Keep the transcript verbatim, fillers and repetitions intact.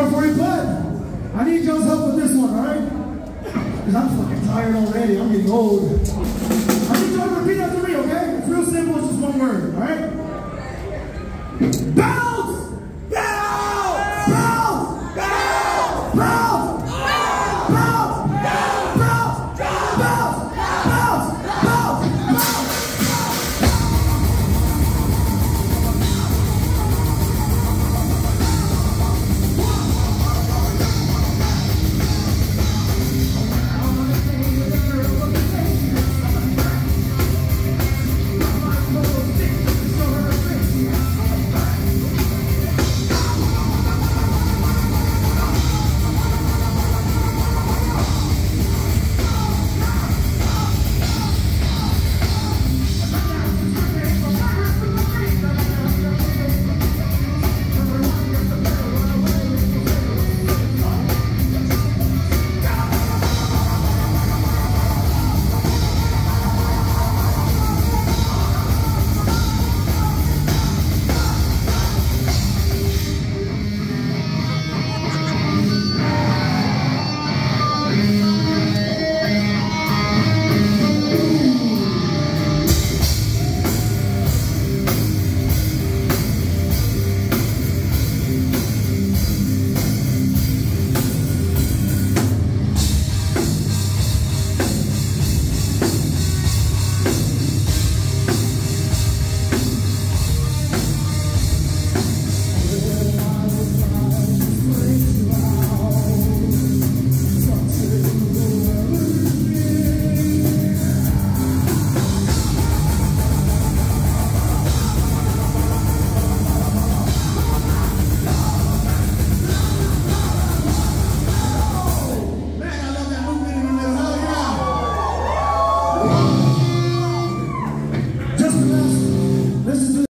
more for you, but I need y'all's help with this one, all right? Because I'm fucking tired already. I'm getting old. I need y'all to repeat after me, okay? It's real simple. It's just one word, all right? Bow!